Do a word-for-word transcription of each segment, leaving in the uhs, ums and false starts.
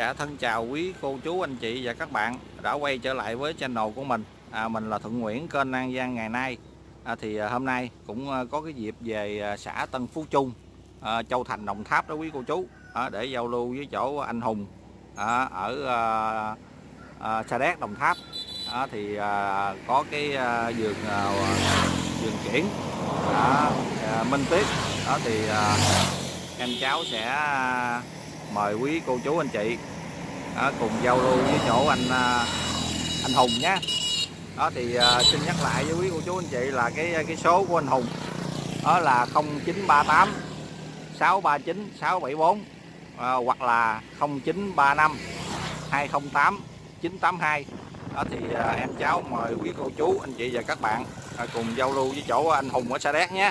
Dạ thân chào quý cô chú anh chị và các bạn đã quay trở lại với channel của mình. à, Mình là Thuận Nguyễn, kênh An Giang ngày nay. à, Thì à, hôm nay cũng à, có cái dịp về à, xã Tân Phú Trung, à, Châu Thành, Đồng Tháp đó quý cô chú, à, để giao lưu với chỗ anh Hùng à, ở à, à, Sa Đéc, Đồng Tháp. à, Thì à, có cái à, vườn à, vườn kiển à, à, Minh Tuyết đó. Thì à, em cháu sẽ à, mời quý cô chú anh chị đó, cùng giao lưu với chỗ anh anh Hùng nhé. Đó thì uh, xin nhắc lại với quý cô chú anh chị là cái cái số của anh Hùng đó là không chín ba tám sáu ba chín sáu bảy bốn, à, hoặc là không chín ba năm hai không tám chín tám hai. Đó thì uh, em cháu mời quý cô chú anh chị và các bạn uh, cùng giao lưu với chỗ anh Hùng ở Sa Đéc nhé.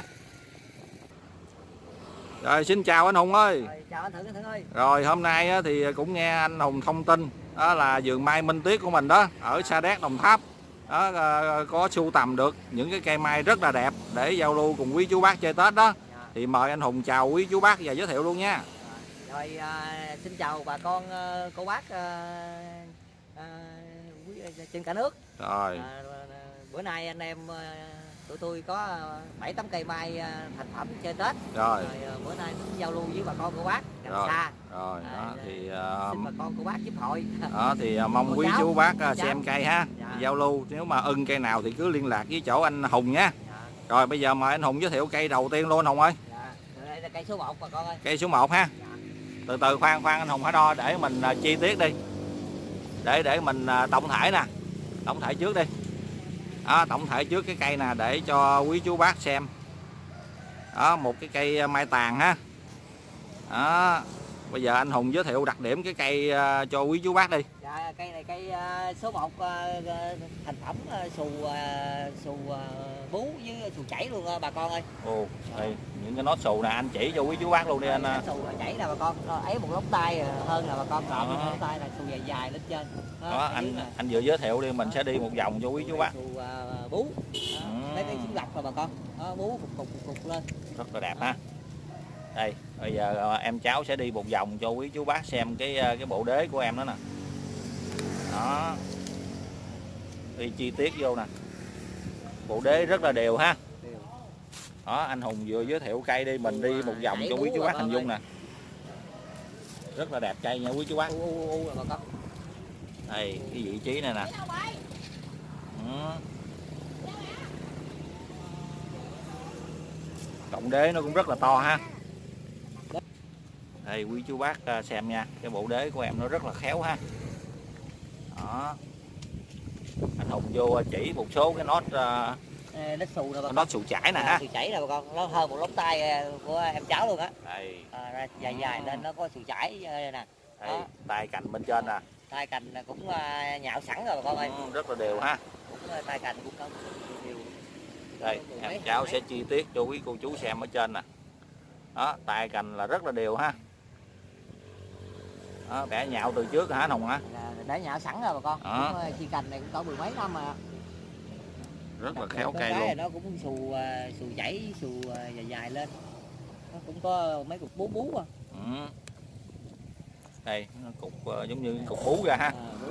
Rồi xin chào anh Hùng ơi. Rồi, chào anh Thượng, anh Thượng ơi. Rồi hôm nay á, thì cũng nghe anh Hùng thông tin đó là vườn mai Minh Tuyết của mình đó ở Sa Đéc, Đồng Tháp đó, có sưu tầm được những cái cây mai rất là đẹp để giao lưu cùng quý chú bác chơi Tết đó. Dạ. Thì mời anh Hùng chào quý chú bác và giới thiệu luôn nha. Rồi à, xin chào bà con cô bác à, à, quý, trên cả nước. Rồi à, bữa nay anh em tụi tôi có bảy tám cây mai thành phẩm chơi Tết. Rồi, rồi bữa nay cũng giao lưu với bà con cô bác gần rồi, xa. Rồi đó à, thì xin bà con cô bác giúp hội. Đó thì mong quý chú bác xem cây ha. Dạ. Giao lưu nếu mà ưng cây nào thì cứ liên lạc với chỗ anh Hùng nhé. Dạ. Rồi bây giờ mời anh Hùng giới thiệu cây đầu tiên luôn anh Hùng ơi. Dạ. Đây là cây số một bà con ơi. Cây số một ha. Dạ. Từ từ khoan khoan anh Hùng hãy đo để mình chi tiết đi. Để để mình tổng thể nè. Tổng thể trước đi. Đó, tổng thể trước cái cây nè để cho quý chú bác xem. Đó, một cái cây mai tàn ha. Đó. Bây giờ anh Hùng giới thiệu đặc điểm cái cây uh, cho quý chú bác đi. Dạ, cây này cây uh, số một uh, thành phẩm uh, xù uh, xù uh, bú với xù chảy luôn uh, bà con ơi. Ồ, đây những cái nốt xù nè anh chỉ cho quý chú bác luôn đi anh. Xù chảy nè bà con, ấy một lóng tay hơn là bà con, còn một lóng tay là xù dài dài lên trên. Đó, đó anh này. Anh vừa giới thiệu đi, mình đó. Sẽ đi một vòng cho quý chú bác. Xù uh, bú. Đó, ừ. Lấy cái xuống lọc rồi bà con. Đó, bú cục cục cục, cục lên. Rất là đẹp ha. Đây, bây giờ em cháu sẽ đi một vòng cho quý chú bác xem cái cái bộ đế của em đó nè. Đó. Đi chi tiết vô nè. Bộ đế rất là đều ha. Đó, anh Hùng vừa giới thiệu cây đi, mình đi một vòng cho quý chú bác hình dung nè. Rất là đẹp cây nha quý chú bác. Đây, cái vị trí này nè. Đó. Cộng đế nó cũng rất là to ha. Đây quý chú bác xem nha, cái bộ đế của em nó rất là khéo ha. Đó. Anh Hùng vô chỉ một số cái nốt uh, nốt xù nè bà con. Nốt xù chảy nè ha. Xù chảy nè bà con, nó hơn một lóng tay của em cháu luôn á. Đây. À, dài dài lên nó có xù chảy nè. Đây, tay cành bên trên nè. Tay cành cũng uh, nhạo sẵn rồi bà con ơi. Ừ, rất là đều ha. Cũng uh, tay cành cũng có đều. Đây, em cháu sẽ chi tiết cho quý cô chú xem ở trên nè. Đó, tay cành là rất là đều ha. Đó, bẻ nhạo từ trước hả anh Hùng hả? Để nhạo sẵn rồi bà con. Cũng, chi cành này cũng có mười mấy năm mà. Rất là khéo cây luôn. Nó cũng xù xù chảy, xù dài dài lên. Nó cũng có mấy cục bú bú à. Ừ. Đây, nó cục uh, giống như cục bú ra ha. À, bú.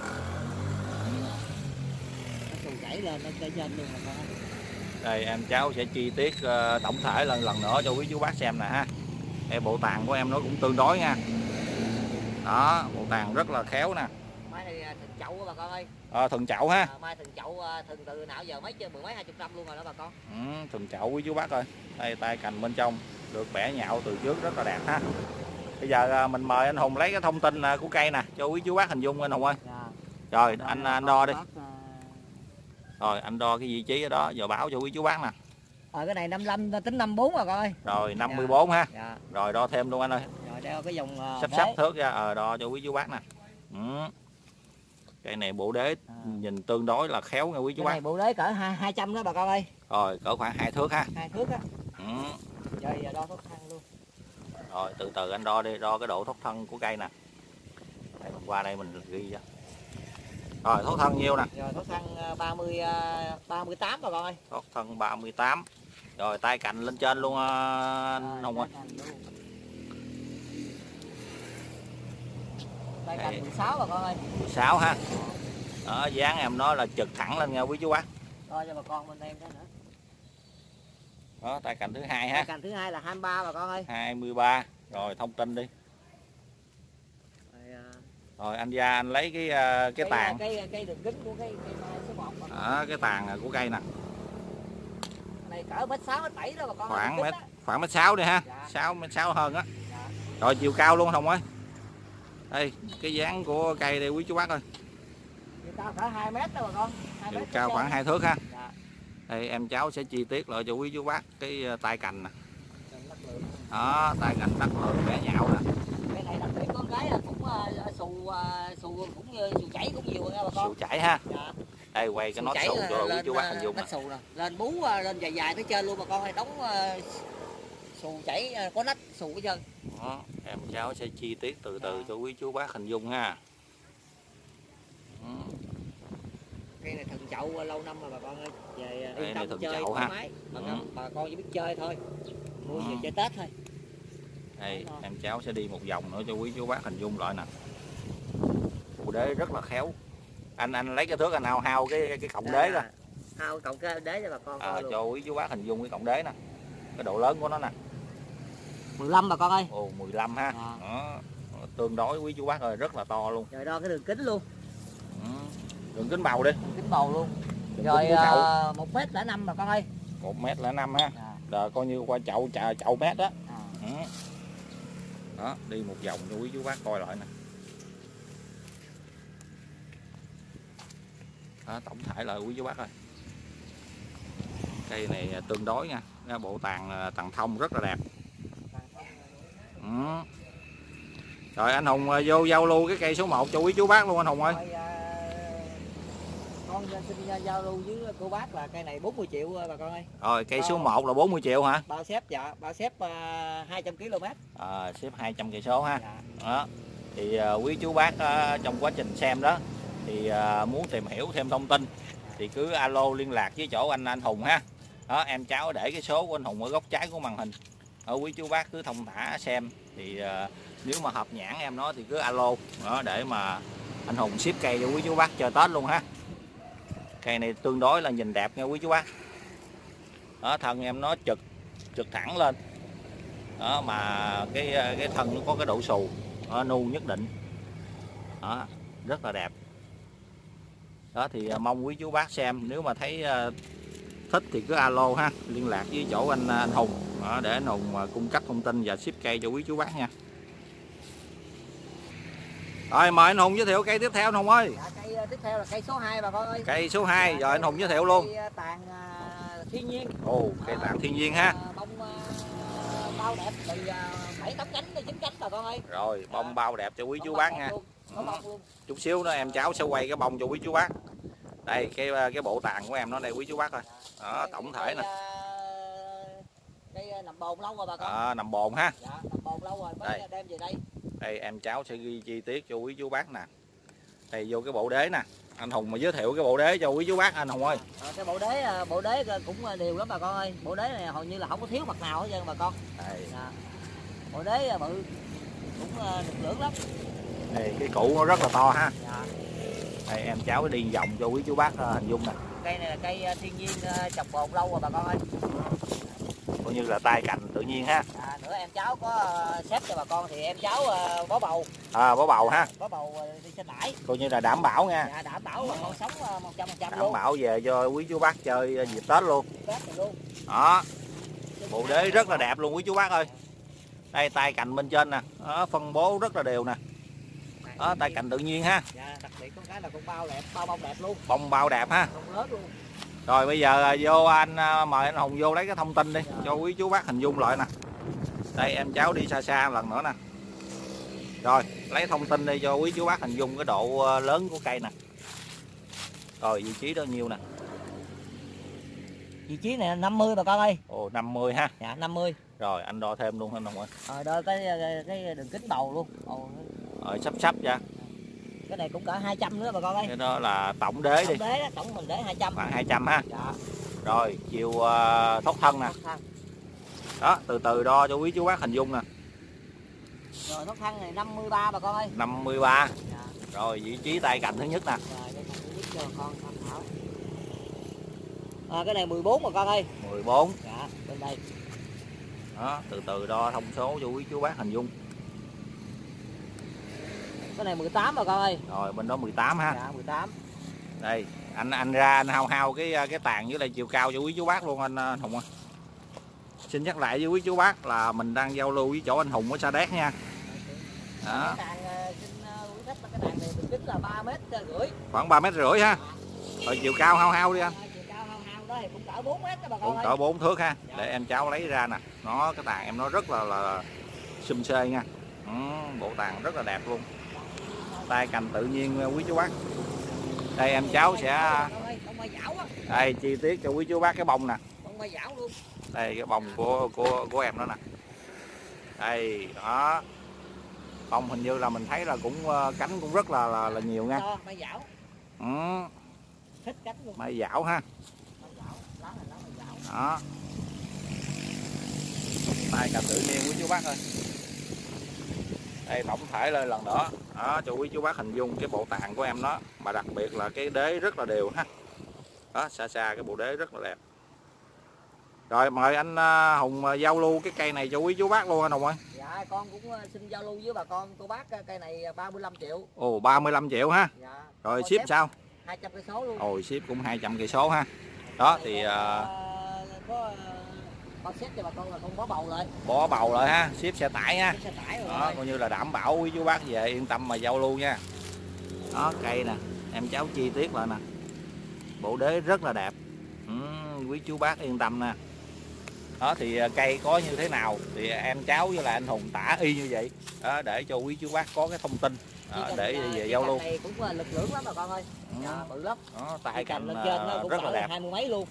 Nó xù chảy lên nó trên luôn bà con. Đây em cháu sẽ chi tiết uh, tổng thể lần lần nữa cho quý chú bác xem nè ha. Đây, bộ tàn của em nó cũng tương đối nha. Đó, bộ tàn rất là khéo nè. Mai này thần chậu của bà con ơi. À, thần chậu ha. À, mai thần chậu thần từ nào giờ mấy mười mấy hai chục năm luôn rồi đó bà con. Ừ, thần chậu quý chú bác ơi. Đây tay cành bên trong được bẻ nhạo từ trước rất là đẹp ha. Bây giờ mình mời anh Hùng lấy cái thông tin của cây nè cho quý chú bác hình dung anh Hùng ơi. Dạ. Rồi đó, anh anh đo đi. Bác... Rồi anh đo cái vị trí ở đó giờ báo cho quý chú bác nè. Ờ cái này năm mươi lăm tính năm mươi tư bà con ơi. Rồi năm mươi tư dạ. Ha. Dạ. Rồi đo thêm luôn anh ơi. Rồi đeo cái dòng uh, sắp sắp thước ra ờ đo cho quý chú bác nè. Ừ. Cây này bộ đế à. Nhìn tương đối là khéo nha quý chú bác. Này bộ đế cỡ hai trăm đó bà con ơi. Rồi cỡ khoảng hai thước ha. Hai thước á. Ừ. Rồi giờ đo thoát thân luôn. Rồi từ từ anh đo đi, đo cái độ thoát thân của cây nè. Đây, mình qua đây mình ghi ra. Rồi thoát thân nhiêu nè? Rồi thoát thân ba mươi ba mươi tám bà con ơi. Thoát thân ba mươi tám. Rồi tay cành lên trên luôn anh Hùng ơi. tay cành mười sáu bà con ơi. mười sáu ha. Đó, dáng em nói là chực thẳng lên nha quý chú bác. Coi cho bà con bên em cái nữa. Đó, tay cành thứ hai ha. Tay cành thứ hai là hai mươi ba bà con ơi. hai mươi ba. Rồi thông tin đi. Rồi, rồi anh ra anh lấy cái cái, cái tàn. Cái cây đường kính của cái cây số một. Đó, cái tàn của cây nè. Này cỡ mét sáu mét bảy đó bà con. Khoảng mét khoảng mét sáu đi ha. Dạ. sáu mét sáu hơn á. Dạ. Rồi chiều cao luôn Hồng ơi. Đây, cái dáng của cây đây quý chú bác ơi. Chiều cao cỡ hai mét đó bà con. Chiều cao khoảng hai thước ha. Dạ. Đây em cháu sẽ chi tiết lại cho quý chú bác cái tay cành nè. Đó, tay cành đất lượng bẻ nhạo nè. Cái này đặc biệt có cái là cũng uh, xù uh, xù cũng như xù chảy cũng nhiều nha bà con. Xù chảy ha. Dạ. Đây quay cái nốt xù cho quý chú bác hình dung nè. Xù nè, lên bú uh, lên dài dài tới trên luôn bà con, hay đóng uh, xù chảy uh, có nách xù cái chân. Đó, em cháu sẽ chi tiết từ từ dạ. cho quý chú bác hình dung ha. Cây này thần chậu lâu năm rồi bà con ơi, về yên tâm chơi chậu ha. Máy. Bà, ừ. con, bà con chỉ biết chơi thôi, mua ừ. về chơi Tết thôi. Đây em cháu sẽ đi một vòng nữa cho quý chú bác hình dung lại nè. Bộ đế rất là khéo. Anh anh lấy cái thước anh hao hao cái cái cọng đế ra. Hao cọng cái đế cho bà con à, cho quý chú bác hình dung cái cọng đế nè. Cái độ lớn của nó nè. mười lăm bà con ơi. Ồ mười lăm ha. À. Đó. Tương đối quý chú bác ơi, rất là to luôn. Rồi đo cái đường kính luôn. Ừ. Đường kính bầu đi. Đường kính bầu luôn. Đường rồi uh, một mét lẻ năm bà con ơi. một mét lẻ năm ha. À. Rồi coi như qua chậu chậu, chậu mét đó. À. Ừ. Đó, đi một vòng cho quý chú bác coi lại nè. Đó, tổng thể lại quý chú bác ơi. Cây này tương đối nha, bộ tàn tàn thông rất là đẹp. Ừ. Rồi anh Hùng vô giao lưu cái cây số một cho quý chú bác luôn anh Hùng ơi. Rồi, con xin giao lưu với cô bác là cây này bốn mươi triệu bà con ơi. Rồi cây số một là bốn mươi triệu hả? Bao xếp dạ, bao xếp uh, hai trăm ki lô mét. À, xếp hai trăm cây số ha. Dạ. Đó. Thì uh, quý chú bác uh, trong quá trình xem đó thì uh, muốn tìm hiểu thêm thông tin thì cứ alo liên lạc với chỗ anh anh Hùng ha. Đó, em cháu để cái số của anh Hùng ở góc trái của màn hình. Ở quý chú bác cứ thông thả xem thì uh, nếu mà hợp nhãn em nói thì cứ alo đó, để mà anh Hùng ship cây cho quý chú bác chơi Tết luôn ha. Cây này tương đối là nhìn đẹp nha quý chú bác. Đó, thân em nó trực trực thẳng lên. Đó, mà cái cái thân nó có cái độ xù, nó nu nhất định. Đó, rất là đẹp. Đó thì mong quý chú bác xem, nếu mà thấy thích thì cứ alo ha, liên lạc với chỗ anh anh Hùng. Đó, để anh Hùng cung cấp thông tin và ship cây cho quý chú bác nha. Rồi mời anh Hùng giới thiệu cây tiếp theo anh Hùng ơi. Dạ, cây tiếp theo là cây số hai bà con ơi. Cây số hai, dạ, rồi anh Hùng giới thiệu luôn. Cây tàn uh, thiên nhiên. Ồ, cây tàn thiên nhiên ha. Uh, bông uh, bao đẹp từ bảy tám cánh đến chín cánh bà con ơi. Rồi, bông dạ. bao đẹp cho quý bông chú bác nha. Có bông luôn. Chút xíu nữa em cháu sẽ quay cái bông cho quý chú bác. Đây cái cái bộ tàn của em nó đây quý chú bác ơi. Đó, đây, tổng thể nè. Đây nằm bồn lâu rồi bà con. À, nằm bồn ha. Dạ, nằm bồn lâu rồi mới đây. Đem về đây. Đây em cháu sẽ ghi chi tiết cho quý chú bác nè. Đây vô cái bộ đế nè. Anh Hùng mà giới thiệu cái bộ đế cho quý chú bác anh Hùng ơi. À, cái bộ đế bộ đế cũng đều lắm bà con ơi. Bộ đế này hầu như là không có thiếu mặt nào hết trơn bà con. Đây. Dạ. Bộ đế bự cũng được lưỡng lắm. Đây cái củ nó rất là to ha. Dạ. Đây em cháu đi vòng cho quý chú bác hình dung nè. Cây này là cây thiên nhiên trồng bồn lâu rồi bà con ơi. Coi như là tay cành tự nhiên ha. À, nữa em cháu có xếp cho bà con thì em cháu bó bầu. À, bó bầu ha. Bó bầu đi sinh nải. Coi như là đảm bảo nha. Dạ, đảm bảo bà con sống một trăm phần trăm luôn. Đảm bảo về cho quý chú bác chơi dịp Tết luôn. Tết luôn. Đó. Bộ đế rất là đẹp luôn quý chú bác ơi. Đây tay cành bên trên nè, đó, phân bố rất là đều nè. Đó, tay cành tự nhiên ha. Dạ, đặc biệt có cái là con bao đẹp, bao bông đẹp luôn. Bông bao đẹp ha. Bông lớn luôn. Rồi bây giờ vô anh mời anh Hùng vô lấy cái thông tin đi, dạ. cho quý chú bác hình dung lại nè. Đây em cháu đi xa xa lần nữa nè. Rồi, lấy thông tin đi cho quý chú bác hình dung cái độ lớn của cây nè. Rồi vị trí đó nhiêu nè. Vị trí này năm mươi bà con ơi. Ồ năm mươi ha. Dạ năm mươi. Rồi anh đo thêm luôn anh Hùng ơi. Rồi đo cái cái đường kính bầu luôn. Ồ. Rồi sắp sắp ra. Cái này cũng cả hai trăm nữa bà con ơi. Cái đó là tổng đế tổng đi. Đế đó, tổng mình đế hai trăm. Khoảng hai trăm ha. Dạ. Rồi chiều uh, thoát thân nè. Thoát thân. Đó, từ từ đo cho quý chú bác hình dung nè. Rồi thóc thân này năm mươi ba bà con ơi. năm mươi ba. Dạ. Rồi vị trí tay cành thứ nhất nè. Rồi đây thứ nhất cho bà con tham khảo. À, cái này mười bốn bà con ơi. mười bốn. Dạ, bên đây. Đó, từ từ đo thông số cho quý chú bác hình dung. Cái này mười tám bà con ơi. Rồi bên đó mười tám ha. Dạ, mười tám. Đây, anh anh ra anh hao hao cái cái tàn với lại chiều cao cho quý chú bác luôn anh, anh Hùng ơi. Xin nhắc lại với quý chú bác là mình đang giao lưu với chỗ anh Hùng ở Sa Đéc nha. Đó. Cái đàn xin quý khách là cái đàn này đường kính là ba mét rưỡi. Khoảng ba mét rưỡi ha. Rồi chiều cao hao hao đi anh. Chiều cao hao hao đó thì cũng cỡ bốn mét đó bà con Cũng ơi. cỡ bốn thước ha. Dạ. Để em cháu lấy ra nè. Nó cái tàn em nó rất là là xum xê nha. Ừ, bộ tàn rất là đẹp luôn. Tay cành tự nhiên quý chú bác. Đây em cháu sẽ đây chi tiết cho quý chú bác cái bông nè. Đây cái bông của của của em đó nè. Đây đó. Bông hình như là mình thấy là cũng cánh cũng rất là là, là nhiều nha. Ừ. Mai dảo ha. Đó. Tay cành tự nhiên quý chú bác ơi. Đây tổng thể lên lần nữa đó cho quý chú bác hình dung cái bộ tàn của em đó, mà đặc biệt là cái đế rất là đều ha. Đó, xa xa cái bộ đế rất là đẹp. Rồi mời anh Hùng giao lưu cái cây này cho quý chú bác luôn anh Hùng ơi. Dạ con cũng xin giao lưu với bà con cô bác cây này ba mươi lăm triệu. Ồ ba mươi lăm triệu ha. Dạ. Rồi ship sao? hai trăm cây số luôn. Ôi ship cũng hai trăm cây số ha. Đó thì uh... có con ship cho bà con là con bó bầu lại. Bó bầu lại ha, ship xe tải ha. Xe tải rồi. Đó coi như là đảm bảo quý chú bác về yên tâm mà giao lưu nha. Đó cây nè, em cháu chi tiết lại nè. Bộ đế rất là đẹp. Ừ, quý chú bác yên tâm nè. Đó thì cây có như thế nào thì em cháu với là anh Hùng tả y như vậy. Đó, để cho quý chú bác có cái thông tin đó, để về giao lưu. Này cũng lực lưỡng lắm bà con ơi. Ừ. Dạ, bự lắm. Đó, tay cành lên trên nó cũng rất là đẹp. hai mươi mấy luôn.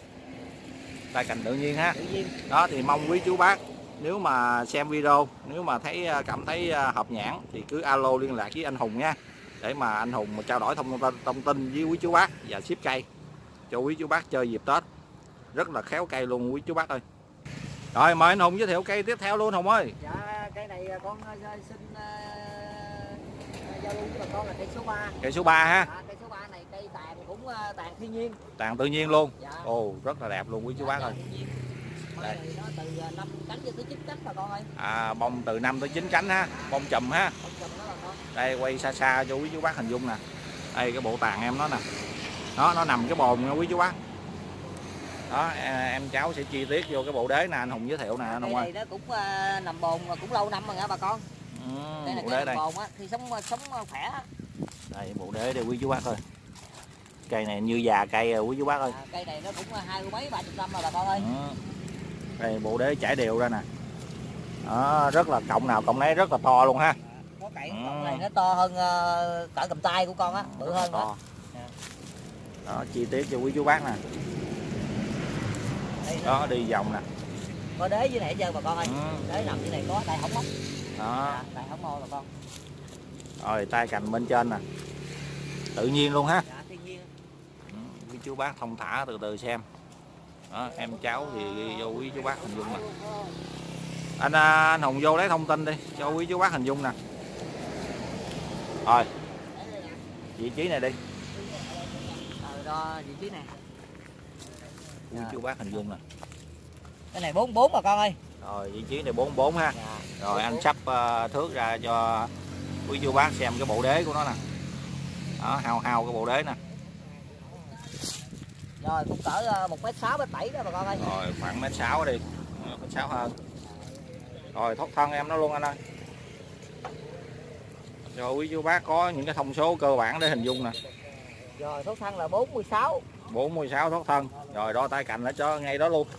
Tay cành tự nhiên ha. Tự nhiên. Đó thì mong quý chú bác nếu mà xem video, nếu mà thấy cảm thấy hợp nhãn thì cứ alo liên lạc với anh Hùng nha, để mà anh Hùng trao đổi thông tin thông tin với quý chú bác và ship cây cho quý chú bác chơi dịp Tết. Rất là khéo cây luôn quý chú bác ơi. Rồi mời anh Hùng giới thiệu cây tiếp theo luôn Hùng ơi. Dạ cây này con xin uh, giao lưu với bà con là cây số ba. Cây số ba ha. Dạ, cây số ba này cây tàn cũng uh, tàn thiên nhiên. Tàn tự nhiên luôn. Dạ. Ồ rất là đẹp luôn quý chú Dạ, bác ơi. Đây. Nó từ năm cánh cho tới chín cánh bà con ơi. À bông từ năm tới chín cánh ha, bông chùm ha. Bông chùm đó bà con. Đây quay xa xa cho quý chú bác hình dung nè. Đây cái bộ tàn em nó nè. Đó nó nằm cái bồn nha quý chú bác. Đó em cháu sẽ chi tiết vô cái bộ đế nè anh Hùng giới thiệu nè anh Hùng ơi. Đây nó cũng uh, nằm bồn mà cũng lâu năm rồi nha bà con. Ừ, đây là bộ cái đế đây. bồn á thì sống sống khỏe. Đây bộ đế đây quý chú bác ơi. Cây này như già cây rồi quý chú bác ơi. À, cây này nó cũng hai mươi mấy ba chục năm rồi bà con ơi. Ừ. Đây bộ đế chảy đều ra nè. Đó, rất là cọng nào cọng nấy rất là to luôn ha. Có cậy ừ. cọng này nó to hơn uh, cả cầm tay của con á, bự hơn đó. Đó chi tiết cho quý chú bác nè. Đó đi vòng nè. Có đế dưới này trơn bà con ơi. Ừ. Đế nằm dưới này có tay hỏng móc. Đó. À, tay hỏng mô bà con. Rồi tay cành bên trên nè. Tự nhiên luôn ha. Dạ, thiên nhiên. Ừ, quý chú bác thông thả từ từ xem. Đó, em cháu thì ghi vô quý chú bác hình dung nè. Anh anh Hùng vô lấy thông tin đi cho quý chú bác hình dung nè. Rồi. Vị trí này đi. Ờ đo vị trí này. Quý chú bác hình dung nè. Cái này bốn mươi bốn bà con ơi. Rồi vị trí này bốn mươi bốn ha. Dạ, rồi anh sắp uh, thước ra cho quý chú bác xem cái bộ đế của nó nè. Đó hao hao cái bộ đế nè. Rồi cũng cỡ một mét sáu, một mét bảy đó bà con ơi. Rồi khoảng mét sáu đi. Mét sáu hơn. Rồi thoát thân em nó luôn anh ơi. Rồi quý chú bác có những cái thông số cơ bản để hình dung nè. Rồi thoát thân là bốn mươi sáu. bốn mươi sáu thoát thân. Rồi đo tay cành lại cho ngay đó luôn.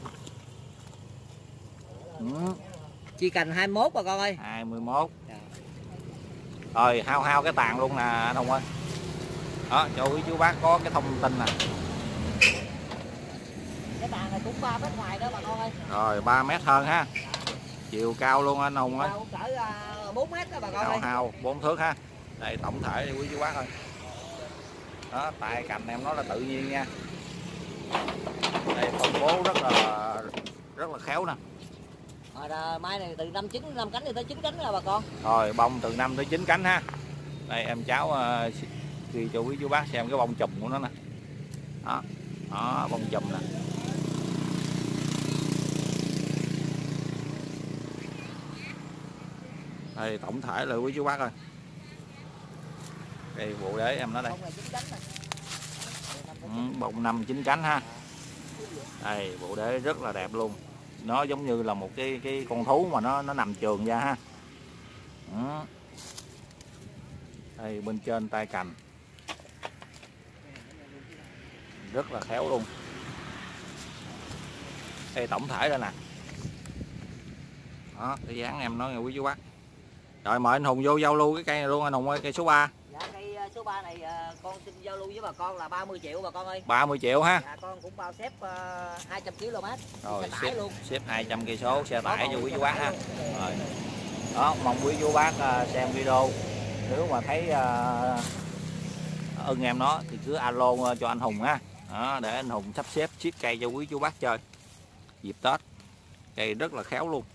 Ừ. Chi cành hai mươi mốt bà con ơi. hai mươi mốt. Dạ. Rồi hao hao cái tàn luôn nè anh Hùng ơi. Đó cho quý chú bác có cái thông tin nè. Cái tàn này cũng ba mét ngoài đó bà con ơi. Rồi ba mét hơn ha. Chiều cao luôn anh Hùng ơi. Cỡ bốn mét đó bà con hao ơi. hao bốn thước ha. Đây tổng thể đi quý chú bác ơi. Đó tay cành em nó là tự nhiên nha. Đây phân bố rất là rất là khéo nè. Rồi mai này từ năm chín năm cánh thì tới chín cánh rồi bà con. Rồi bông từ năm tới chín cánh ha. Đây em cháu uh, ghi cho quý chú bác xem cái bông chùm của nó nè. Đó, đó bông chùm nè. Đây tổng thể là quý chú bác ơi. Đây bộ đế em nói đây. Ừ, bông năm chín cánh ha. Đây bộ đế rất là đẹp luôn. Nó giống như là một cái cái con thú mà nó nó nằm trường ra ha. Đó. Đây bên trên tay cành rất là khéo luôn. Đây tổng thể đây nè. Đó cái dáng em nói nghe quý chú bác. Rồi mời anh Hùng vô giao lưu cái cây này luôn anh Hùng ơi, cây số ba. Dạ cây số ba này con xin giao lưu với bà con là ba mươi triệu bà con ơi. ba mươi triệu ha. Dạ con cũng bao xếp uh, hai trăm ki lô mét. Rồi xe tải xếp, luôn. Xếp hai trăm cây số xe tải cho quý chú bác ha. Rồi. Đó mong quý chú bác uh, xem video nếu mà thấy uh, ưng em nó thì cứ alo cho anh Hùng ha. Đó, để anh Hùng sắp xếp ship cây cho quý chú bác chơi dịp Tết. Cây rất là khéo luôn.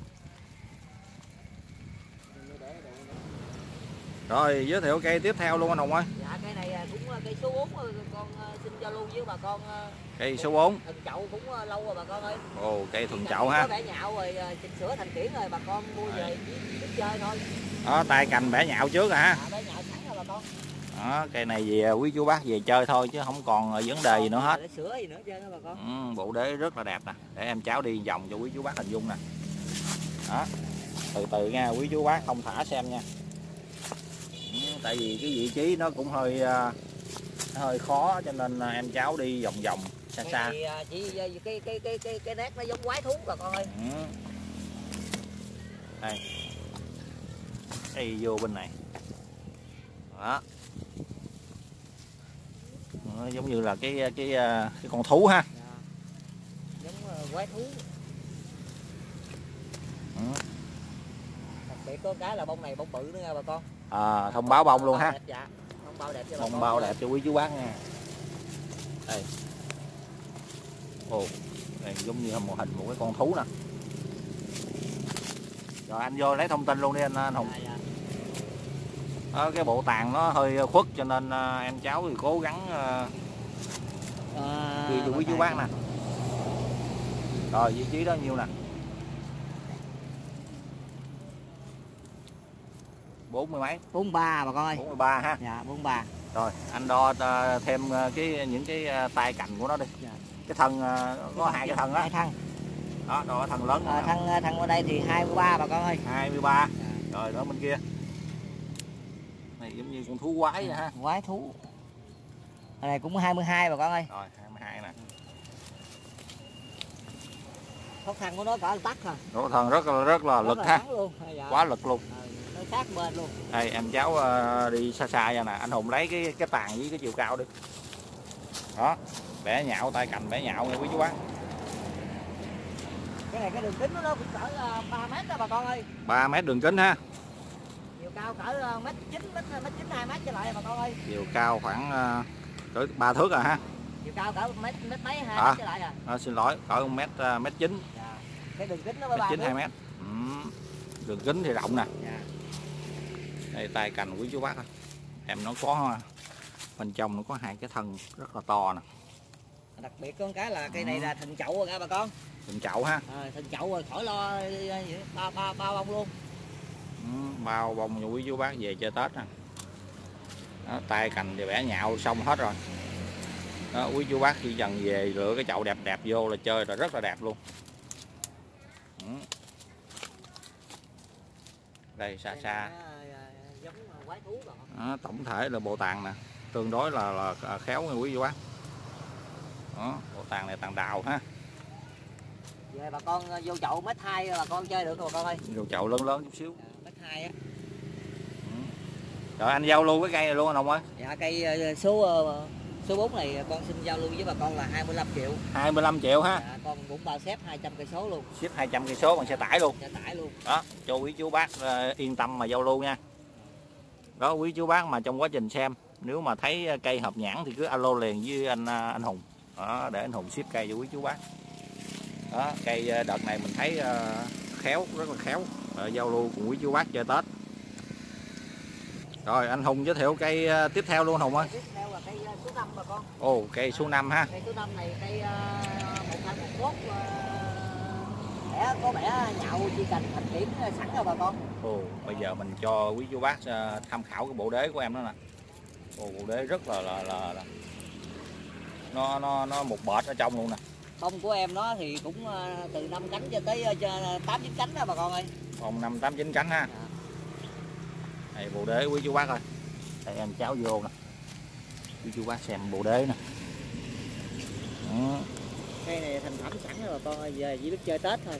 Rồi giới thiệu cây tiếp theo luôn anh Hùng ơi. Dạ cây này cũng cây số bốn con xin giao lưu với bà con. Cây số bốn. Thần chậu cũng lâu rồi bà con ơi. Ồ cây thuần chậu ha. Có bẻ nhạo rồi chỉnh sửa thành kiển rồi bà con mua về biết chơi thôi. Đó tay cành bẻ nhạo trước rồi ha. Dạ, bẻ nhạo sẵn rồi bà con. Đó cây này về quý chú bác về chơi thôi chứ không còn vấn đề gì nữa hết. Để sửa gì nữa chơi đó bà con. Ừ, bộ đế rất là đẹp nè. Để em cháu đi vòng cho quý chú bác hình dung nè. Đó. Từ từ nha quý chú bác không thả xem nha. Ừ, tại vì cái vị trí nó cũng hơi nó hơi khó cho nên em cháu đi vòng vòng xa xa. Chỉ cái cái cái cái cái nét nó giống quái thú bà con ơi. Ừ. Đây. Đây vô bên này. Đó. Nó giống như là cái cái cái con thú ha. Dạ. Giống quái thú. Ừ. Đặc biệt có cái là bông này bông bự nữa nha bà con. À, thông báo bông luôn ha. Đẹp, dạ. Thông báo đẹp cho bà thông con. báo đẹp cho quý chú bác nha. Đây. Ồ, đây giống như một hình một cái con thú nè. Rồi anh vô lấy thông tin luôn đi anh, anh Hùng. Dạ, dạ. Đó, cái bộ tàn nó hơi khuất cho nên em cháu thì cố gắng à, ghi cho quý chú bác nè. Rồi vị trí đó nhiêu nè? bốn mươi mấy? bốn mươi ba bà con ơi. bốn mươi ba ha. Dạ bốn mươi ba. Rồi anh đo thêm cái những cái tay cành của nó đi. Dạ. Cái thân có hai cái thân đó. Hai thân. Đó, đo thân lớn. À, thân thân ở đây thì hai mươi ba bà con ơi. hai mươi ba. Dạ. Rồi đó bên kia. Này giống như con thú quái vậy ha. Quái thú. Ở này cũng hai mươi hai bà con ơi. Rồi hai mươi hai nè. Thốc thân của nó cỡ tắc à. Nó thân rất là rất là rất lực là ha. Luôn. Dạ. Quá lực luôn. À, nó sát bên luôn. Đây em cháu đi xa xa ra nè, anh Hùng lấy cái cái tàn với cái chiều cao đi. Đó, bẻ nhạo tay cành bẻ nhạo nha quý chú bác. Cái này cái đường kính của nó cũng cỡ ba mét đó bà con ơi. ba mét đường kính ha. Chiều cao cỡ mét chín mét chín hai mét trở lại bà con ơi. Chiều cao khoảng cỡ ba thước rồi ha. Chiều cao cỡ mét mét mấy hai à, mét trở lại à. à. Xin lỗi, cỡ mét mét chín. Dạ. Cái đường kính nó mới ba chín hai mét. Ừ. Đường kính thì rộng nè. Dạ. Đây tay cành quý chú bác ơi. Em nó có bên trong nó có hai cái thân rất là to nè. Đặc biệt có cái là cây này là thình chậu rồi nha bà con. Thình chậu ha. À, thình chậu rồi khỏi lo bao bao bao bông luôn. Ừ, bao bông cho quý chú bác về chơi Tết nè. Đó, tay cành thì bẻ nhạo xong hết rồi. Đó, quý chú bác khi dần về lựa cái chậu đẹp đẹp vô là chơi là rất là đẹp luôn. Ừ. Đây xa xa. Giống quái thú rồi. Đó, tổng thể là bộ tàn nè, tương đối là, là khéo nha quý chú bác. Đó, bộ tàn này tàn đào ha. Về bà con vô chậu mét hai bà con chơi được rồi bà con ơi. Vô chậu lớn lớn chút xíu. Mét hai á. Ừ. Rồi anh giao lưu cái cây này luôn anh Hùng ơi. Dạ cây số số bốn này con xin giao lưu với bà con là hai mươi lăm triệu. hai mươi lăm triệu ha. Dạ, con cũng bao xếp hai trăm cây số luôn. Ship hai trăm cây số bằng xe tải luôn. Xe tải luôn. Đó, cho quý chú bác uh, yên tâm mà giao lưu nha. Đó quý chú bác mà trong quá trình xem nếu mà thấy cây hợp nhãn thì cứ alo liền với anh anh Hùng. Đó, để anh Hùng ship cây cho quý chú bác. Đó, cây đợt này mình thấy uh, khéo, rất là khéo, à, giao lưu cùng quý chú bác chơi Tết. Rồi anh Hùng giới thiệu cây uh, tiếp theo luôn Hùng ơi. Tiếp theo là cây số năm bà con. Ồ, cây số năm ha. Cây số năm này cây uh, một hai một mốt uh, có vẻ nhạo chi cành thành điểm sẵn rồi bà con. Ồ, bây giờ mình cho quý chú bác uh, tham khảo cái bộ đế của em đó nè. Ồ, bộ đế rất là là, là, là... nó nó nó một bệt ở trong luôn nè. Bông của em nó thì cũng uh, từ năm cánh cho tới uh, tám chín cánh đó bà con ơi. Bông năm tám chín cánh ha. À. Đây bộ đế quý chú bác ơi. Đây em cháu vô nè. Quý chú bác xem bộ đế nè. Đó. Cây này thành phẩm sẵn rồi bà con ơi, giờ chỉ biết chơi Tết thôi.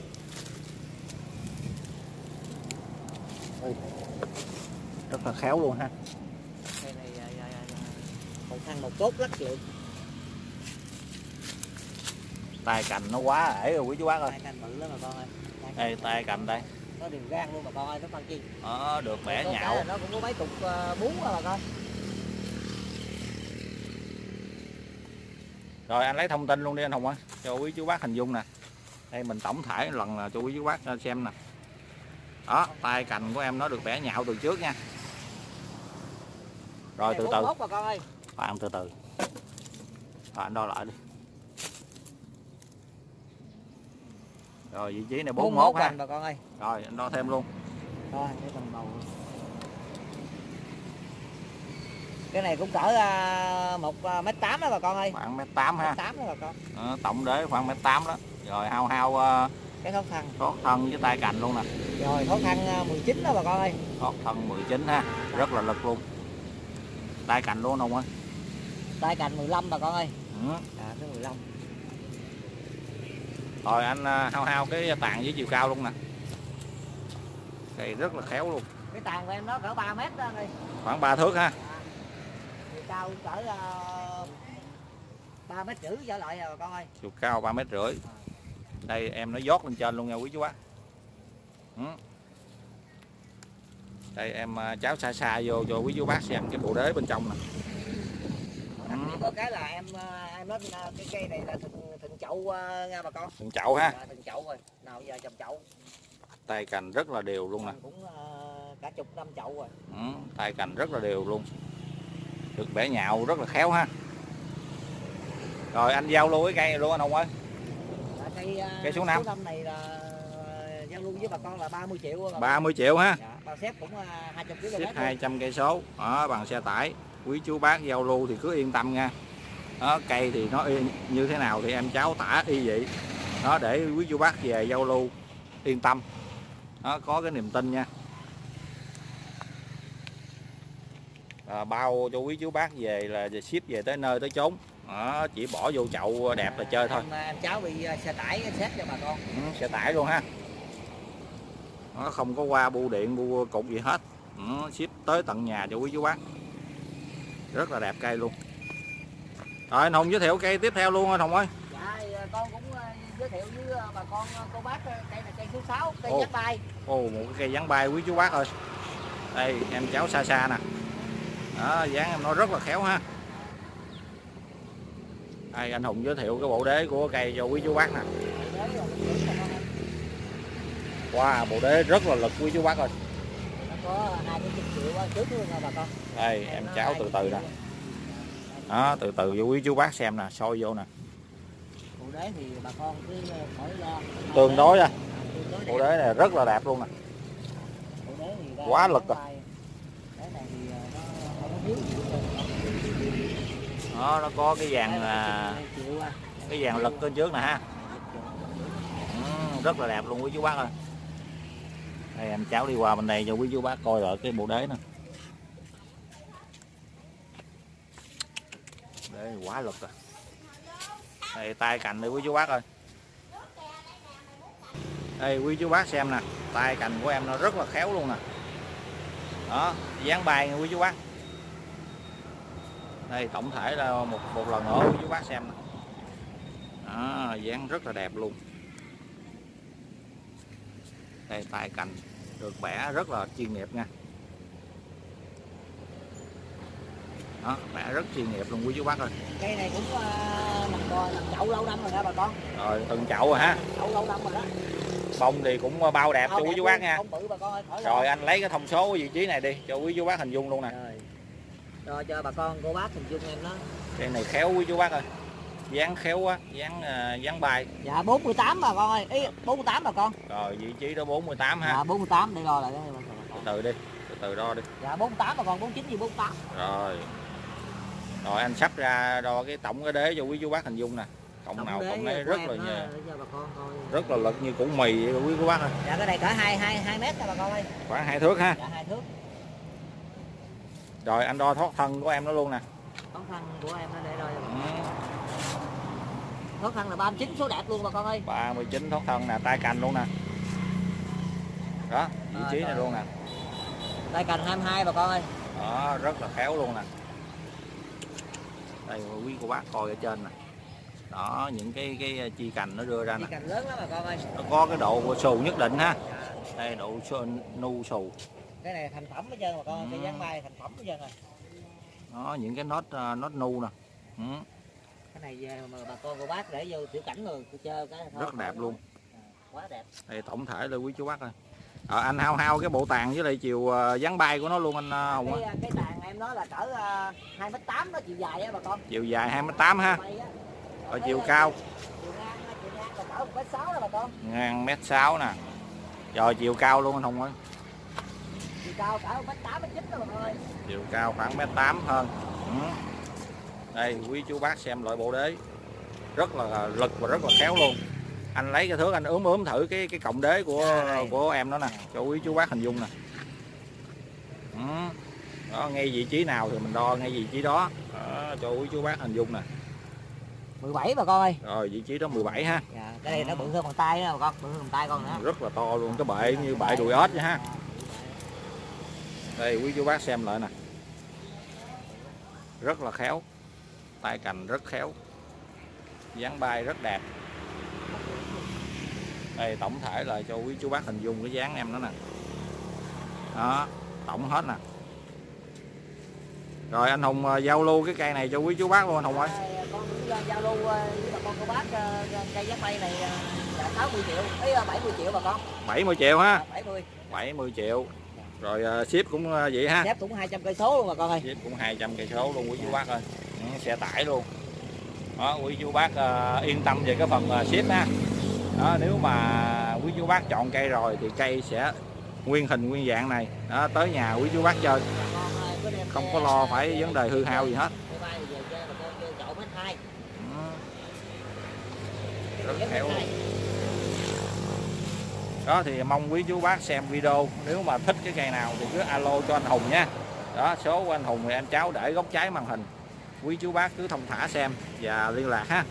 Ôi. Rất là khéo luôn ha. Cây này một thằng một cốt lắc lượng. Tay cành nó quá ể rồi quý chú bác ơi. Tay cành bự lắm bà con ơi. Đây tay cành đây. Nó đều gan luôn bà con ơi, nó phân chi. Đó, được bẻ nhạo. Nó cũng có mấy cục uh, bún đó bà con. Rồi anh lấy thông tin luôn đi anh Hùng ơi, cho quý chú bác hình dung nè. Đây mình tổng thể lần là cho quý chú bác xem nè. Đó, tay cành của em nó được bẻ nhạo từ trước nha. Rồi từ từ. Bà con ơi. Bạn từ từ. Rồi anh đo lại đi. Rồi vị trí này bốn mươi mốt ha. Bà con ơi. Rồi anh đo thêm luôn. Rồi cái tầm đầu. Cái này cũng cỡ uh, một mét tám đó bà con ơi. Khoảng mét tám ha. mét tám đó bà con. Đó, tổng đế khoảng mét tám đó. Rồi hao hao uh, cái thoát thân. Thoát thân với tay cành luôn nè. Rồi thoát thân uh, mười chín đó bà con ơi. Thoát thân mười chín ha. Rất là lực luôn. Tay cành luôn không ơi. Tay cành mười lăm bà con ơi. Ừ. À cái mười lăm. Rồi anh uh, hao hao cái tàn với chiều cao luôn nè. Cây rất là khéo luôn. Cái tàn của em nó cỡ ba mét đó đây. Khoảng ba thước ha. À, chiều cao cỡ uh, ba mét rưỡi trở lại rồi bà con ơi. Chiều cao ba mét rưỡi. À. Đây em nó dót lên trên luôn nha quý chú bác. Ừ. Đây em uh, cháo xa xa vô cho quý chú bác xem cái bộ đế bên trong nè. Ừ. Có cái là em em nói cái cây này là thừng, thừng chậu uh, nha bà con. Thừng chậu ha. À, thừng chậu rồi. Nào giờ trồng chậu. Tay cành rất là đều luôn nè. Cũng uh, cả chục năm chậu rồi. Ừ. Tay cành rất là đều luôn. Được bẻ nhạo rất là khéo ha. Rồi anh giao lưu cái cây này luôn anh Hùng ơi. Là cây, uh, cây số năm. Số năm này là giao lưu với bà con là ba mươi triệu. ba mươi triệu ha. Dạ, bao xếp cũng uh, hai trăm ki lô mét. Xếp hai trăm cây số ở bằng xe tải. Quý chú bác giao lưu thì cứ yên tâm nha. Đó, cây thì nó yên như thế nào thì em cháu tả y vậy. Đó, để quý chú bác về giao lưu yên tâm. Đó, có cái niềm tin nha. À, bao cho quý chú bác về là ship về tới nơi tới chốn. Đó, chỉ bỏ vô chậu đẹp là chơi thôi. Em, em cháu bị xe tải xét cho bà con. Ừ, xe tải luôn ha. Nó không có qua bưu điện bưu cục gì hết. Ừ, ship tới tận nhà cho quý chú bác. Rất là đẹp cây luôn. Rồi anh Hùng giới thiệu cây tiếp theo luôn anh Hùng ơi. Dạ con cũng giới thiệu với bà con cô bác cây này cây số sáu, cây Ồ. dán bay. Ồ, một cái cây dán bay quý chú bác ơi. Đây em cháu xa xa nè. Đó, dán em nó rất là khéo ha. Đây anh Hùng giới thiệu cái bộ đế của cây cho quý chú bác nè. Wow, bộ đế rất là lực quý chú bác ơi. Nó có hai cái triệu trước luôn nha bà con. Đây em cháu từ từ nè. Đó, từ từ cho quý chú bác xem nè, soi vô nè. Bộ đế thì bà con cứ khỏi lo. Tương đối nha. Bộ đế này rất là đẹp luôn nè. Quá lực rồi. Đó, nó có cái dàn là cái dàn lực bên trước nè ha. Ừ, rất là đẹp luôn quý chú bác ơi. Đây em cháu đi qua bên đây cho quý chú bác coi lại cái bộ đế nè. Đế quá lực rồi. Đây tay cành đây quý chú bác ơi. Đây quý chú bác xem nè, tay cành của em nó rất là khéo luôn nè. Đó, dán bay nha quý chú bác. Đây tổng thể là một một lần nữa quý chú bác xem nè. Đó, dán rất là đẹp luôn. Đây tay cành được bẻ rất là chuyên nghiệp nha. Đó, bẻ rất chuyên nghiệp luôn quý chú bác ơi. Cây này cũng uh, nằm bò nằm chậu lâu năm rồi nha bà con. Rồi từng chậu rồi ha. Chậu lâu năm rồi đó. bông thì cũng bao đẹp cho quý chú bác nha. Bự bà con ơi, rồi anh lấy cái thông số vị trí này đi cho quý chú bác hình dung luôn nè. Rồi. Rồi cho bà con cô bác hình dung em đó. Cây này khéo quý chú bác ơi, dáng khéo quá, dáng uh, dáng bay. Dạ bốn mươi tám bà con ơi, ý bốn mươi tám bà con. Rồi vị trí đó bốn mươi tám ha. Dạ bốn mươi tám để đo lại. Từ từ đi, từ từ đo đi. Dạ bốn mươi tám bà con, bốn mươi chín gì bốn mươi tám. Rồi. Rồi anh sắp ra đo cái tổng cái đế cho quý chú bác hình dung nè. Cộng nào cộng đấy rất là nha. Rất là lực như củ mì vậy quý chú bác ơi. Dạ cái này cỡ hai hai hai mét nha bà con ơi. Khoảng hai thước ha. Dạ hai thước. Rồi anh đo thoát thân của em nó luôn nè. Thoát thân của em nó để đo. Ừ. Thoát thân là ba mươi chín số đẹp luôn bà con ơi. ba mươi chín thoát thân nè, tay cành luôn nè. Đó, vị trí này luôn nè. Tay cành hai mươi hai bà con ơi. Đó, rất là khéo luôn nè. Đây quý cô bác coi ở trên nè. Đó, những cái cái chi cành nó đưa ra nè. Chi cành lớn lắm bà con ơi. Nó có cái độ xù nhất định ha. Đây độ nu xù. Cái này thành phẩm hết trơn bà con, ừ. Cái dáng mai thành phẩm hết trơn rồi. Đó, những cái nốt nốt nu nè. Ừ. Cái này về mà bà con cô bác để vô tiểu cảnh rồi chơi cái rất đẹp luôn. À, quá đẹp. Đây tổng thể là quý chú bác ơi. À, anh hao hao cái bộ tàn với lại chiều uh, dáng bay của nó luôn anh uh, Hùng. Cái, cái tàn em nói là cỡ uh, hai mét tám đó, chiều dài á bà con. Chiều dài hai mét tám ha. Rồi chiều cao. Chiều ngang, chiều ngang là cỡ một mét sáu đó bà con. Ngang mét sáu nè. Rồi chiều cao luôn anh Hùng ơi. Chiều cao cỡ một mét tám mét chín đó bà con ơi. Chiều cao khoảng mét tám hơn. Ừ. Đây quý chú bác xem loại bộ đế. Rất là lực và rất là khéo luôn. Anh lấy cái thước anh ướm ướm thử cái cái cọng đế của à, của em đó nè, cho quý chú bác hình dung nè. Ừ. Đó, ngay vị trí nào thì mình đo ngay vị trí đó. Đó, cho quý chú bác hình dung nè. mười bảy bà con ơi. Rồi vị trí đó mười bảy ha. Dạ, cái này nó bự hơn bàn tay đó bà con, bự hơn bàn tay con nữa. Rất là to luôn, cái bệ như bệ đùi ếch vậy ha. Đây quý chú bác xem lại nè. Rất là khéo. Tay cành rất khéo. Dáng bay rất đẹp. Đây tổng thể là cho quý chú bác hình dung cái dáng em đó nè. Đó, tổng hết nè. Rồi anh Hùng uh, giao lưu cái cây này cho quý chú bác luôn anh Hùng ơi. Con giao lưu với bà con cô bác cây dáng bay này là sáu mươi triệu, ấy bảy mươi triệu bà con. bảy mươi triệu ha. bảy mươi. bảy mươi triệu. Rồi uh, ship cũng uh, vậy ha. Ship cũng hai trăm cây số luôn bà con ơi. Ship cũng hai trăm cây số luôn quý chú bác ơi. Ừ, xe tải luôn. Đó quý chú bác uh, yên tâm về cái phần uh, ship ha. Đó, nếu mà quý chú bác chọn cây rồi thì cây sẽ nguyên hình nguyên dạng này đó, tới nhà quý chú bác chơi không có lo phải vấn đề hư hao gì hết. Rất khéo. Đó thì mong quý chú bác xem video, nếu mà thích cái cây nào thì cứ alo cho anh Hùng nha. Đó, số của anh Hùng thì anh cháu để góc trái màn hình, quý chú bác cứ thông thả xem và liên lạc ha.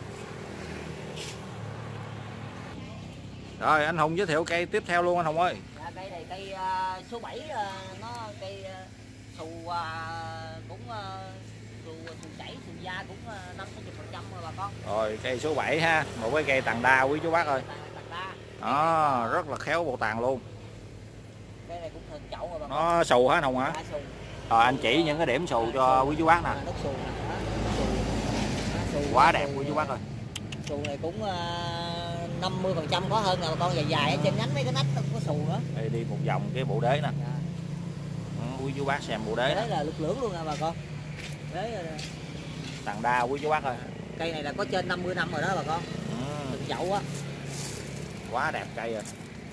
Rồi anh Hùng giới thiệu cây tiếp theo luôn anh Hùng ơi. Dạ, cây này cây uh, số bảy, uh, nó cây uh, xù uh, cũng uh, xù, xù chảy, xù da cũng uh, năm mươi phần trăm rồi bà con. Rồi cây số bảy ha, một cái cây tàn đa quý chú bác ơi. Tàn đa. Đó, rất là khéo bộ tàn luôn. Cây này cũng thường chậu rồi bà con. Nó xù hả anh Hùng hả? Dạ, xù. Rồi anh chỉ những cái điểm xù cho quý chú bác nè. Quá đẹp quý chú bác ơi. Xù này cũng uh, năm mươi phần trăm có hơn nè bà con, dài dài ở trên nhánh mấy cái nách không có xù nữa. Đây đi một vòng cái bộ đế nè. Dạ. Ừ, quý chú bác xem bộ đế. Đấy là lực lưỡng luôn nè bà con. Đấy là... tàn đa quý chú bác ơi. Cây này là có trên năm mươi năm rồi đó bà con. Ừ. Từng chậu á. Quá đẹp cây rồi.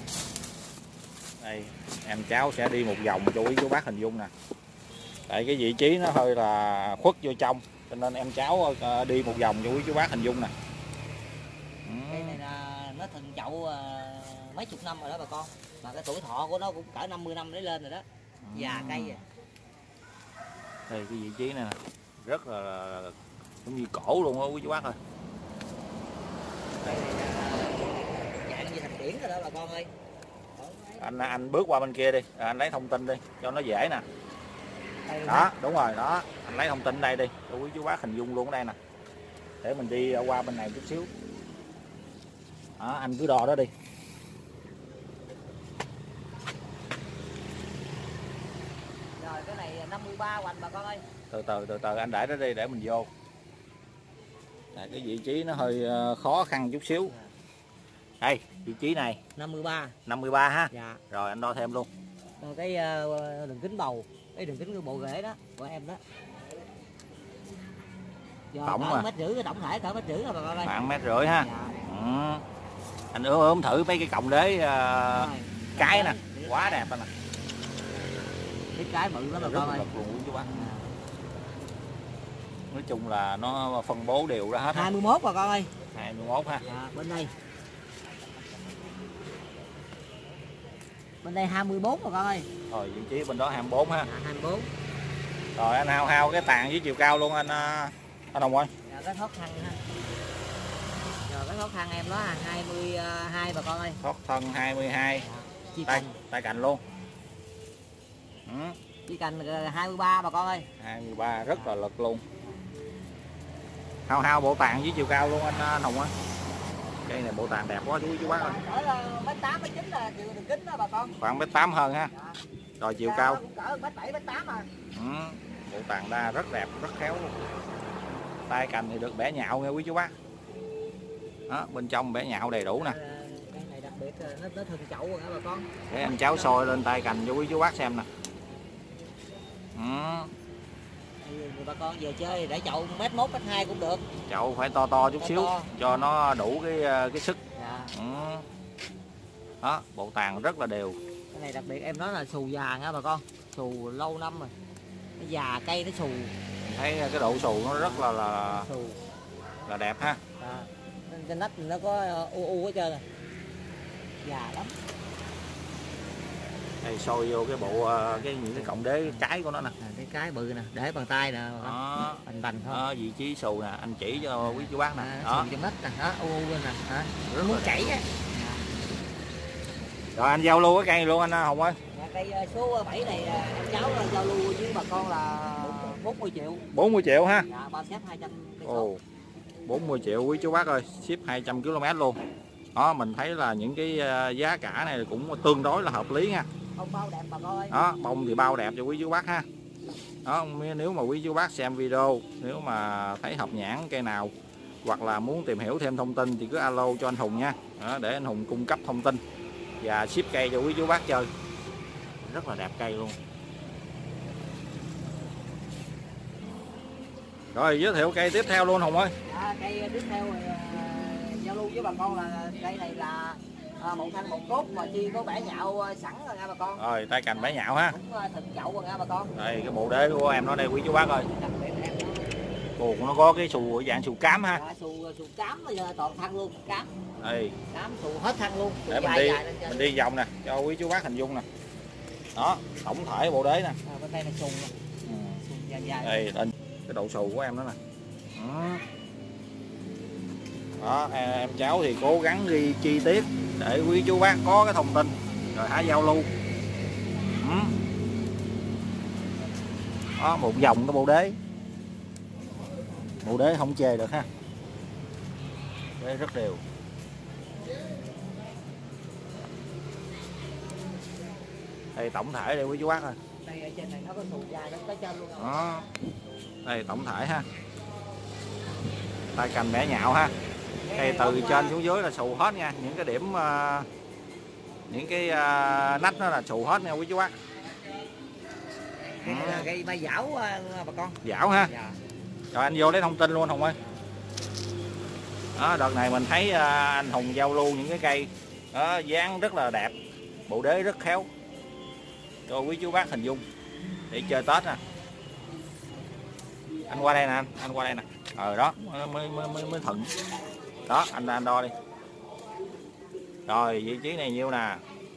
Đây em cháu sẽ đi một vòng cho quý chú bác hình dung nè. Tại cái vị trí nó hơi là khuất vô trong, cho nên em cháu đi một vòng cho quý chú bác hình dung nè. Cây này là nó từng chậu uh, mấy chục năm rồi đó bà con, mà cái tuổi thọ của nó cũng cỡ năm mươi năm để lên rồi đó. Già cây rồi. Đây cái vị trí này nè, rất là giống như cổ luôn á quý chú bác ơi. Cây này là dạng như thành kiển rồi đó bà con ơi. Anh anh bước qua bên kia đi, anh lấy thông tin đi cho nó dễ nè. Đó, đúng rồi, đó, anh lấy thông tin đây đi cho quý chú bác hình dung luôn ở đây nè. Để mình đi qua bên này chút xíu. Đó, anh cứ đo đó đi. Rồi cái này năm mươi ba hoành bà con ơi. Từ từ từ từ anh để đó đi để mình vô. Tại cái vị trí nó hơi khó khăn chút xíu. Đây, vị trí này năm mươi ba. năm mươi ba ha. Dạ. Rồi anh đo thêm luôn. Rồi cái uh, đường kính bầu, cái đường kính của bộ rễ đó của em đó. Giờ Tổng cỡ à. mét rưỡi, cái tổng thể cỡ mét rưỡi rồi bà con ơi. Khoảng mét rưỡi ha. Dạ. Ừ. Anh ướm ướm thử mấy cái cọng đế uh, cái nè, quá đẹp anh nè. Cái cái bự lắm bà con ơi. Luôn chú bác. Nói chung là nó phân bố đều ra hết. hai mươi mốt bà con ơi. hai mươi mốt ha. Dạ, bên đây. Bên đây hai mươi bốn bà con ơi. Rồi vị trí bên đó hai mươi bốn ha. Dạ, hai mươi bốn. Rồi anh hao hao cái tàn với chiều cao luôn anh anh Hồng ơi. Dạ, cái thoát thân ha. Rồi cái thoát thân em đó là hai mươi hai bà con ơi. Thoát thân hai mươi hai. Chi tay, cành. tay cành luôn. Ừ. Chi cành hai mươi ba bà con ơi. hai mươi ba rất là lực luôn. Hao hao bộ tàn với chiều cao luôn anh, anh Hồng ơi. Cây này bộ tàn đẹp quá chú chú bác ơi. Cỡ mét tám mét chín là chiều đường kính đó bà con. Khoảng mét tám hơn ha. Dạ. Rồi chiều Dạ, cao cũng cỡ mét bảy mét tám à. ừ. Bộ tàn đa rất đẹp, rất khéo luôn. Tay cành thì được bẻ nhạo nghe quý chú bác. Đó, bên trong bẻ nhạo đầy đủ nè. Cái này đặc biệt nó nó thân chậu rồi hả bà con. Để anh cháu soi lên tay cành cho quý chú bác xem nè. Ừ. Người bà con về chơi để chậu mét một mét hai cũng được. Chậu phải to to chút To xíu to. cho nó đủ cái cái sức. Dạ. Ừ. Đó, bộ tàn rất là đều. Cái này đặc biệt em nói là xù già nha bà con, xù lâu năm rồi, cái già cây nó xù. Mình thấy cái độ xù nó rất là là xù là đẹp ha. à, trên nách nó có u u hết trơn rồi, già lắm. Đây soi vô cái bộ cái những cái cọng đế trái của nó nè. À, cái cái bự nè, để bàn tay nè, Đó. bành bành thôi. Đó, vị trí xù nè, anh chỉ cho quý chú bác nè. À, đó. xù trên nách nè, đó u u lên nè, đó. Nó muốn chảy á. Rồi anh giao lưu cái cây này luôn anh Hồng ơi. Dạ, cây số bảy này em cháu giao lưu với bà con là bốn mươi triệu. bốn mươi triệu ha. Dạ, bao ship hai trăm cây số. Ồ, bốn mươi triệu quý chú bác ơi, ship hai trăm ki lô mét luôn. Đó, mình thấy là những cái giá cả này cũng tương đối là hợp lý nha. Không bao đẹp bà con ơi. Đó, bông thì bao đẹp cho quý chú bác ha. Đó, nếu mà quý chú bác xem video, nếu mà thấy hợp nhãn cây nào hoặc là muốn tìm hiểu thêm thông tin thì cứ alo cho anh Hùng nha. Đó, để anh Hùng cung cấp thông tin và ship cây cho quý chú bác chơi. Rất là đẹp cây luôn. Rồi giới thiệu cây tiếp theo luôn Hùng ơi. À, cây tiếp theo thì uh, giao lưu với bà con là cây này là uh, một thanh một cốt mà chi có bẻ nhạo uh, sẵn rồi nha bà con. Rồi tay cành bẻ nhạo ha. Cũng uh, thịt chậu rồi nha bà con. Đây cái bộ đế của em nó đây quý chú bác ơi. Đặc biệt em Ồ, nó có cái xù dạng xù cám ha. dạ, xù xù cám bây giờ toàn thân luôn, cám. Đây. Cám xù hết thân luôn. Để mình đi mình đi vòng nè cho quý chú bác hình dung nè. Đó, tổng thể bộ đế nè. À, bên đây là xù nè. Ừ. Xù dài dài. Đây lên cái độ xù của em đó nè. Đó, em cháu thì cố gắng ghi chi tiết để quý chú bác có cái thông tin rồi hãy giao lưu. Đó, một vòng cái bộ đế. Bộ đế không chê được ha. Đế rất đều. Đây tổng thể đây quý chú bác ơi. Đây ở trên này nó có xù dài đến tới trên luôn. Đó. Đây tổng thể ha. Tay cành bẻ nhạo ha. Đây từ trên xuống dưới là xù hết nha, những cái điểm uh, những cái uh, nách nó là xù hết nha quý chú bác. Cái này là cây mai dảo uh, bà con. Dảo ha. Dạ. Rồi anh vô lấy thông tin luôn Hùng ơi. Đó, đợt này mình thấy uh, anh Hùng giao lưu những cái cây đó, dáng rất là đẹp, bộ đế rất khéo cho quý chú bác hình dung để chơi Tết nè. Anh qua đây nè anh, anh qua đây nè. Ờ đó mới mới mới, mới thuận. Đó anh anh đo đi. Rồi vị trí này nhiêu nè?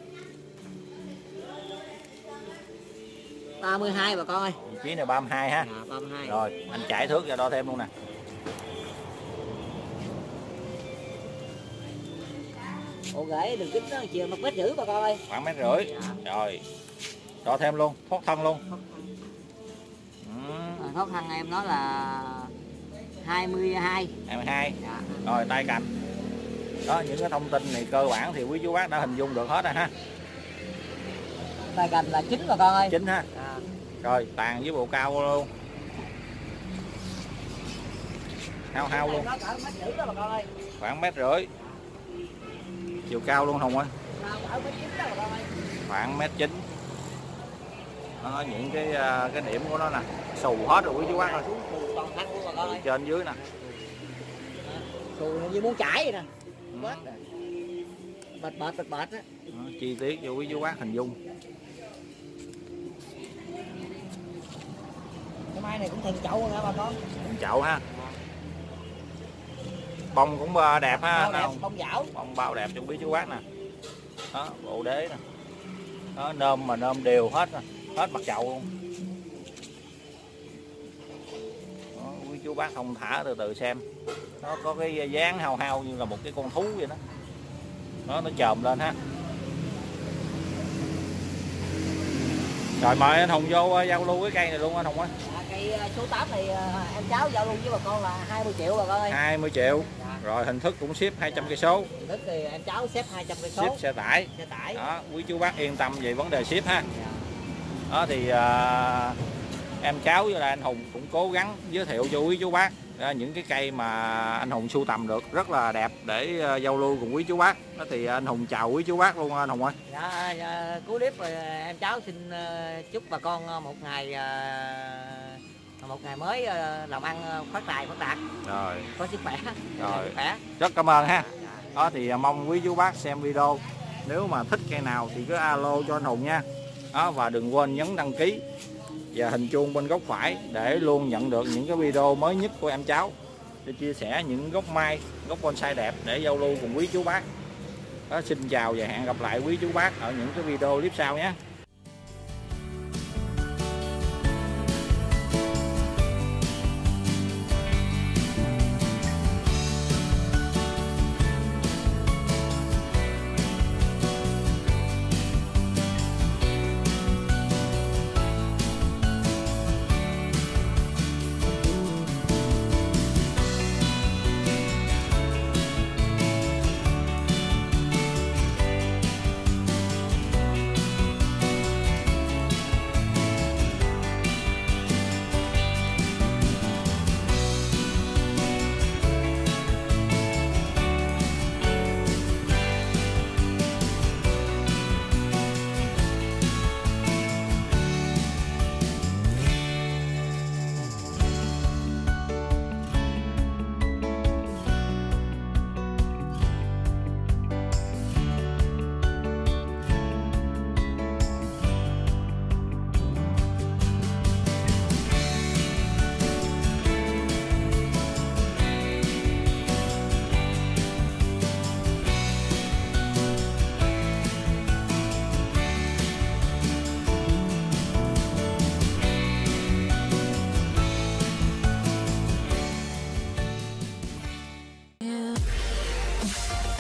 ba mươi hai bà con ơi. Vị trí này ba mươi hai ha. Dạ, ba mươi hai. Rồi anh chạy thước ra đo thêm luôn nè. Bộ rễ đường kính nó chiều một mét rưỡi bà con ơi. Khoảng mét rưỡi. Dạ. Rồi đo thêm luôn, thoát thân luôn. Ừ. Thoát thân em nói là hai mươi hai. hai mươi hai. Dạ. Rồi tay cành. Đó, những cái thông tin này cơ bản thì quý chú bác đã hình dung được hết rồi ha. Tay cành là chín bà con ơi. Chín ha. À. Rồi tàn với bộ cao luôn. Hao hao luôn. Nó cỡ mét rưỡi đó bà con ơi. Khoảng mét rưỡi. Chiều cao luôn Hùng ơi. Ở mét chín đó bà con ơi. Khoảng mét chín. Đó, những cái cái điểm của nó nè, xù hết rồi quý chú bác ơi. Toàn thân luôn bà con ơi. Trên dưới nè. Xù như muốn chảy vậy nè. Bết bệt bệt bệt bệt á. Chi tiết cho quý chú bác hình dung. Cái máy này cũng thân chậu nha bà con. Thân chậu ha. Bông cũng đẹp ha. Bao đẹp, bông dảo. Bông bao đẹp cho quý chú bác nè. Đó, bộ đế nè. Đó, nôm mà nôm đều hết nè, hết mặt chậu luôn. Đó, quý chú bác thông thả từ từ xem. Nó có cái dáng hao hao như là một cái con thú vậy đó. Đó, nó chồm lên ha. Rồi mời anh Hùng vô giao lưu cái cây này luôn anh Hùng ơi. À, cây số tám này em cháu giao lưu với bà con là hai mươi triệu bà con ơi. hai mươi triệu. Dạ. Rồi hình thức cũng ship hai trăm cây số. Hình thức thì em cháu xếp hai trăm cây số. Ship xe tải. Xe tải. Đó, quý chú bác yên tâm về vấn đề ship ha. Dạ. Đó thì à, em cháu với là anh Hùng cũng cố gắng giới thiệu cho quý chú bác à, những cái cây mà anh Hùng sưu tầm được rất là đẹp để à, giao lưu cùng quý chú bác. Đó thì anh Hùng chào quý chú bác luôn anh Hùng ơi. Dạ, dạ cuối clip rồi em cháu xin uh, chúc bà con một ngày uh, một ngày mới uh, làm ăn phát tài phát đạt. Rồi. Có sức khỏe. Rồi. Khỏe. Rất cảm ơn ha. Đó thì mong quý chú bác xem video. Nếu mà thích cây nào thì cứ alo cho anh Hùng nha. Đó, và đừng quên nhấn đăng ký và hình chuông bên góc phải để luôn nhận được những cái video mới nhất của em cháu, để chia sẻ những gốc mai, gốc bonsai đẹp để giao lưu cùng quý chú bác. Đó, xin chào và hẹn gặp lại quý chú bác ở những cái video clip sau nhé. Yeah.